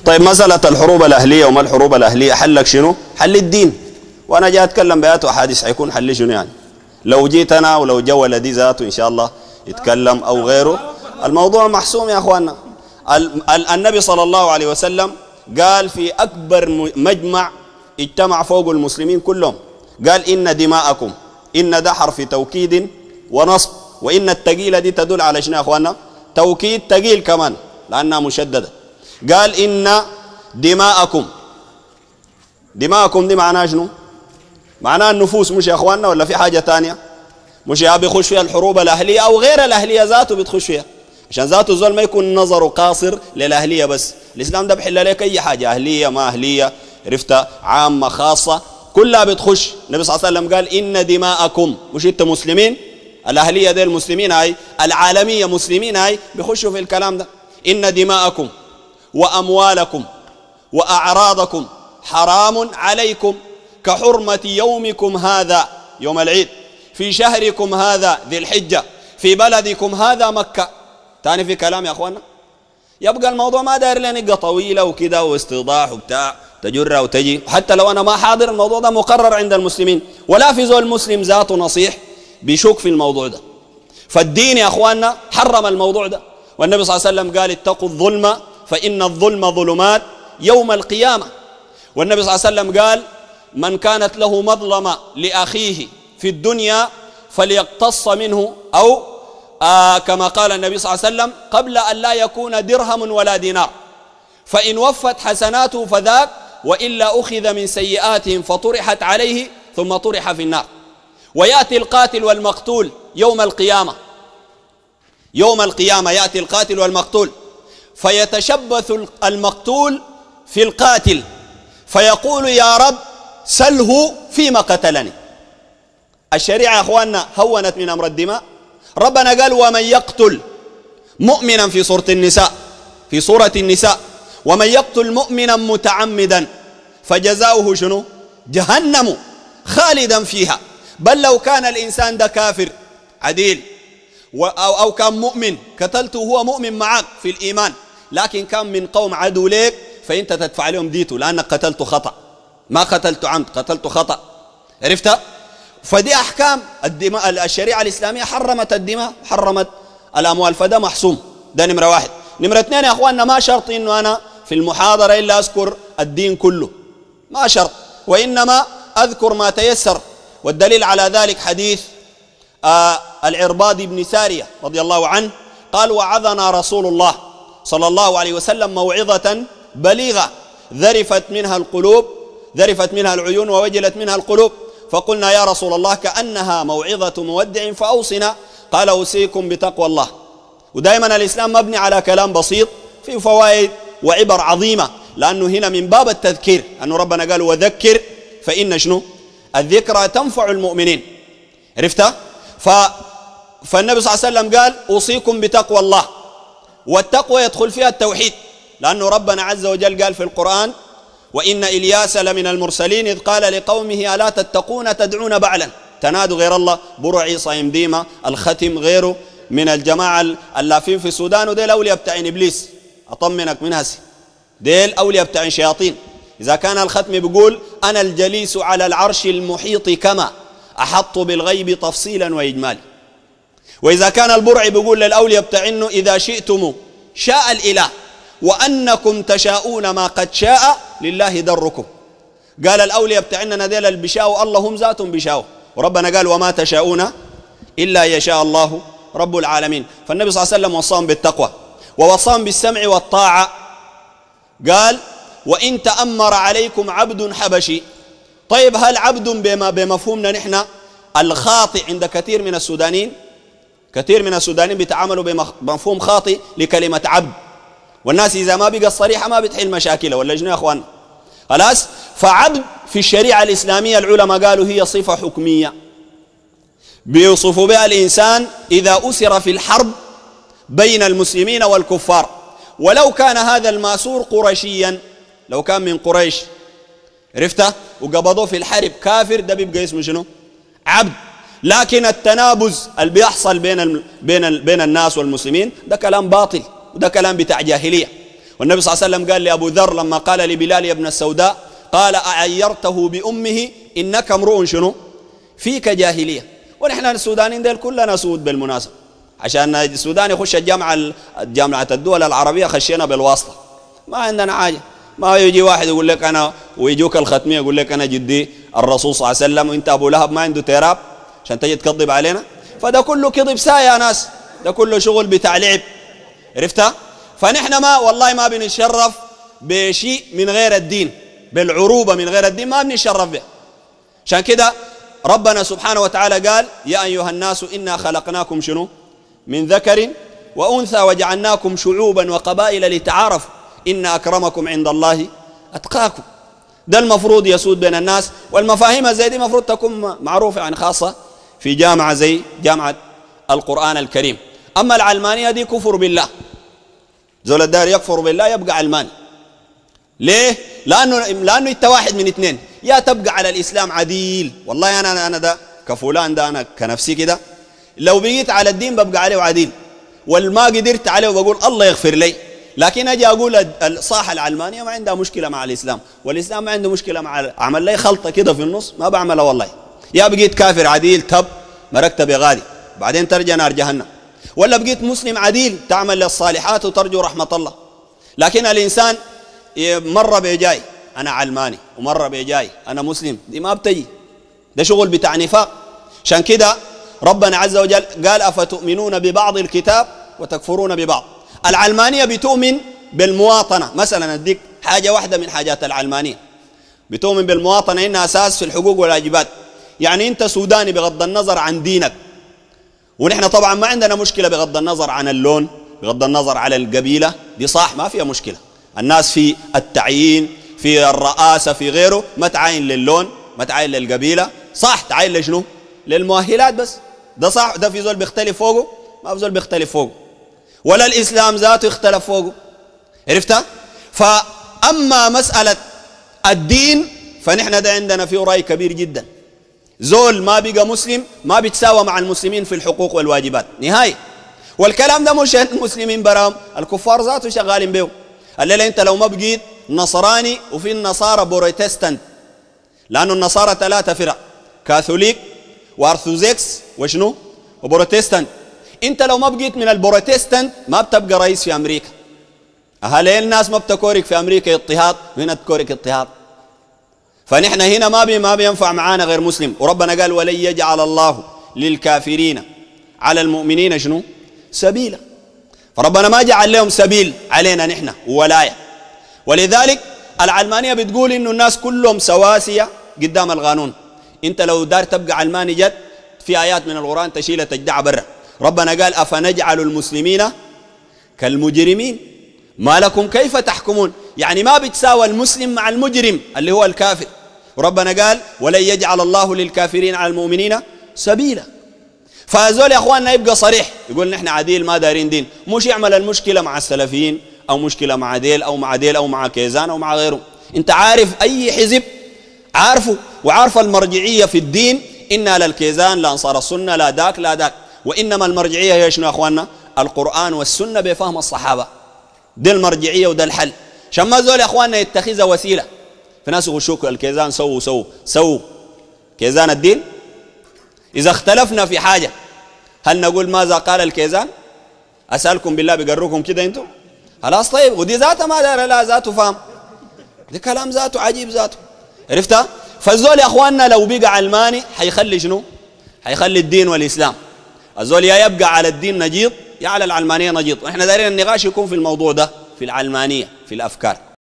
طيب مسألة الحروب الأهلية وما الحروب الأهلية حلك شنو؟ حل الدين. وأنا جاي أتكلم بآيات وأحاديث حيكون حل شنو يعني؟ لو جيت أنا ولو جو ولدي ذاته إن شاء الله يتكلم أو غيره الموضوع محسوم يا أخواننا. النبي صلى الله عليه وسلم قال في أكبر مجمع اجتمع فوق المسلمين كلهم، قال إن دماءكم، إن ده حرف توكيد ونصب، وإن التقيلة دي تدل على شنو يا أخواننا؟ توكيد تقيل كمان لأنها مشددة. قال إن دماءكم، دماءكم دي معناها شنو؟ معناها النفوس مش يا أخواننا ولا في حاجة تانية؟ مش يا بيخش فيها الحروب الأهلية أو غير الأهلية ذاته بتخش فيها، عشان ذاته الزول ما يكون نظره قاصر للأهلية بس. الإسلام ده بحل لك أي حاجة، أهلية ما أهلية، عرفتها عامة خاصة كلها بتخش. النبي صلى الله عليه وسلم قال إن دماءكم، مش أنت مسلمين، الأهلية دي المسلمين هاي، العالمية مسلمين هاي بيخشوا في الكلام ده. إن دماءكم وأموالكم وأعراضكم حرام عليكم كحرمة يومكم هذا يوم العيد في شهركم هذا ذي الحجة في بلدكم هذا مكة. تاني في كلام يا أخوانا، يبقى الموضوع ما داير لنقة طويلة وكده واستيضاح وبتاع تجرة وتجي. حتى لو أنا ما حاضر الموضوع ده مقرر عند المسلمين، ولا في زول مسلم ذاته نصيح بيشك في الموضوع ده. فالدين يا أخواننا حرم الموضوع ده، والنبي صلى الله عليه وسلم قال اتقوا الظلم فإن الظلم ظلمات يوم القيامة. والنبي صلى الله عليه وسلم قال من كانت له مظلمة لأخيه في الدنيا فليقتص منه، أو كما قال النبي صلى الله عليه وسلم قبل أن لا يكون درهم ولا دينار، فإن وفت حسناته فذاك، وإلا أخذ من سيئاتهم فطرحت عليه ثم طرح في النار. ويأتي القاتل والمقتول يوم القيامة، يوم القيامة يأتي القاتل والمقتول فيتشبث المقتول في القاتل فيقول يا رب سله فيما قتلني. الشريعة يا أخواننا هونت من أمر الدماء. ربنا قال ومن يقتل مؤمنا في سورة النساء، في سورة النساء ومن يقتل مؤمنا متعمدا فجزاؤه شنو؟ جهنم خالدا فيها. بل لو كان الإنسان ده كافر عديل أو كان مؤمن قتلته وهو مؤمن معك في الإيمان، لكن كان من قوم عدو ليك، فأنت تدفع لهم ديته لأنك قتلت خطأ، ما قتلت عمد، قتلت خطأ. عرفت؟ فدي أحكام الدماء. الشريعة الإسلامية حرمت الدماء، حرمت الأموال، فده محسوم. ده نمرة واحد. نمرة اثنين يا أخواننا، ما شرط إنه أنا في المحاضرة إلا أذكر الدين كله، ما شرط، وإنما أذكر ما تيسر. والدليل على ذلك حديث العرباض بن سارية رضي الله عنه قال وعظنا رسول الله صلى الله عليه وسلم موعظة بليغة ذرفت منها القلوب، ذرفت منها العيون ووجلت منها القلوب، فقلنا يا رسول الله كأنها موعظة مودع فأوصنا، قال أوصيكم بتقوى الله. ودائما الإسلام مبني على كلام بسيط فيه فوائد وعبر عظيمة، لأنه هنا من باب التذكير، أنه ربنا قال وذكر فإن شنو؟ الذكرى تنفع المؤمنين. عرفت؟ فالنبي صلى الله عليه وسلم قال أوصيكم بتقوى الله، والتقوى يدخل فيها التوحيد، لأنه ربنا عز وجل قال في القرآن وإن إلياس لمن المرسلين إذ قال لقومه ألا تتقون تدعون بعلا، تنادوا غير الله، برعي صايم ديمة الختم غيره من الجماعة اللافين في السودان، وديل أولياء بتاعين إبليس، أطمنك من هسي، ديل أولياء بتاعين شياطين. إذا كان الختم بيقول أنا الجليس على العرش المحيط كما أحط بالغيب تفصيلا وإجمالا، وإذا كان البرع بيقول للأولياء بتاعينه إذا شئتم شاء الإله وأنكم تشاءون ما قد شاء لله دركم. قال الأولياء بتاعنا ديل البشاء الله هم ذاتهم بشاء، وربنا قال وما تشاءون إلا يشاء الله رب العالمين. فالنبي صلى الله عليه وسلم وصاهم بالتقوى ووصاهم بالسمع والطاعة. قال وإن تأمر عليكم عبد حبشي. طيب هل عبد بمفهومنا نحن الخاطئ عند كثير من السودانيين؟ كثير من السودانيين بيتعاملوا بمفهوم خاطئ لكلمة عبد، والناس إذا ما بقى الصريحة ما بتحل مشاكلها، ولا جنوا يا أخوان؟ خلاص. فعبد في الشريعة الإسلامية العلماء قالوا هي صفة حكمية بيوصفوا بها الإنسان إذا أسر في الحرب بين المسلمين والكفار، ولو كان هذا الماسور قرشيا، لو كان من قريش، عرفته، وقبضوه في الحرب كافر، ده بيبقى اسمه شنو؟ عبد. لكن التنابز اللي بيحصل بين الناس والمسلمين ده كلام باطل، وده كلام بتاع جاهلية. والنبي صلى الله عليه وسلم قال لأبو ذر لما قال لبلال يا ابن السوداء قال أعيرته بأمه إنك امرؤ شنو فيك جاهلية. ونحن السودانيين ديل كلنا سود بالمناسبة، عشان السودان يخش جامعة الدول العربية خشينا بالواسطة، ما عندنا حاجة. ما يجي واحد يقول لك أنا، ويجوك الختمية يقول لك أنا جدي الرسول صلى الله عليه وسلم، وانت أبو لهب ما عنده تيراب عشان تجي تكذب علينا. فده كله كذب ساي يا ناس، ده كله شغل بتاع لعب، عرفتها؟ فنحن ما والله ما بنتشرف بشيء من غير الدين، بالعروبة من غير الدين ما بنتشرف به. عشان كده ربنا سبحانه وتعالى قال يا أيها الناس إنا خلقناكم شنو من ذكر وأنثى وجعلناكم شعوبا وقبائل لتعارفوا إن أكرمكم عند الله أتقاكم. ده المفروض يسود بين الناس، والمفاهيم زي دي المفروض تكون معروفة يعني، خاصة في جامعة زي جامعة القرآن الكريم. أما العلمانية دي كفر بالله، زول الدار يكفر بالله يبقى علماني. ليه؟ لأنه انت واحد من اثنين، يا تبقى على الإسلام عديل، والله أنا ده كفلان ده أنا كنفسي كده لو بقيت على الدين ببقى عليه عديل، والما قدرت عليه وبقول الله يغفر لي. لكن أجي أقول الصاحة العلمانية ما عندها مشكلة مع الإسلام، والإسلام ما عنده مشكلة مع عمل لي خلطة كده في النص ما بعملها والله. يا بقيت كافر عديل تب مركتب يا غادي بعدين ترجع نار جهنم، ولا بقيت مسلم عديل تعمل للصالحات وترجو رحمة الله. لكن الإنسان مرة بيجاي أنا علماني ومرة بيجاي أنا مسلم، دي ما بتجي، ده شغل بتاع نفاق. عشان كده ربنا عز وجل قال أفتؤمنون ببعض الكتاب وتكفرون ببعض. العلمانية بتؤمن بالمواطنة، مثلا أديك حاجة واحدة من حاجات العلمانية، بتؤمن بالمواطنة إنها أساس في الحقوق والواجبات. يعني أنت سوداني بغض النظر عن دينك، ونحن طبعا ما عندنا مشكلة بغض النظر عن اللون، بغض النظر على القبيلة، دي صح ما فيها مشكلة. الناس في التعيين في الرئاسة في غيره ما تعاين للون ما تعاين للقبيلة، صح تعاين لشنو؟ للمؤهلات بس، ده صح. ده في زول بيختلف فوقه؟ ما في زول بيختلف فوقه، ولا الإسلام ذاته يختلف فوقه، عرفتها؟ فأما مسألة الدين فنحن ده عندنا فيه رأي كبير جدا. زول ما بقى مسلم ما بيتساوى مع المسلمين في الحقوق والواجبات نهاية. والكلام ده مش المسلمين براهم، الكفار ذاته شغالين به. الليلة انت لو ما بقيت نصراني، وفي النصارى بروتستانت، لأنه النصارى 3 فرق، كاثوليك وارثوذكس وشنو وبروتستانت. انت لو ما بقيت من البروتستانت ما بتبقى رئيس في أمريكا. أهالي الناس ما بتكورك في أمريكا اضطهاد، وهنا تكورك اضطهاد. فنحن هنا ما بينفع معانا غير مسلم. وربنا قال ولن يجعل الله للكافرين على المؤمنين شنو سبيلا. فربنا ما جعل لهم سبيل علينا نحن وولاية. ولذلك العلمانية بتقول إنه الناس كلهم سواسية قدام القانون. انت لو دار تبقى علماني جد في آيات من القرآن تشيل تجدع برا. ربنا قال أفنجعل المسلمين كالمجرمين ما لكم كيف تحكمون، يعني ما بتساوى المسلم مع المجرم اللي هو الكافر. وربنا قال ولن يجعل الله للكافرين على المؤمنين سبيلا. فهذول يا اخواننا يبقى صريح يقول نحن عديل ما دارين دين، مش يعمل المشكلة مع السلفيين او مشكلة مع ديل او مع ديل او مع كيزان او مع غيره. انت عارف اي حزب عارفه وعارف المرجعية في الدين، إنا للكيزان لا أنصار السنة لا داك لا داك، وإنما المرجعية هي شنو يا أخواننا؟ القرآن والسنة بفهم الصحابة، دي المرجعية وده الحل. عشان ما زول يا أخواننا يتخذها وسيلة. في ناس يغشوك الكيزان سووا كيزان الدين. إذا اختلفنا في حاجة هل نقول ماذا قال الكيزان؟ أسألكم بالله بيقروكم كده انتم؟ خلاص طيب، ودي ذاته ما دار لا ذاته فهم، دي كلام ذاته عجيب ذاته، عرفتها؟ فالزول يا اخواننا لو بقى علماني حيخلي شنو؟ حيخلي الدين والاسلام. الزول يا يبقى على الدين نجيط يا على العلمانيه نجيط، واحنا دايرين النقاش يكون في الموضوع ده، في العلمانيه في الافكار.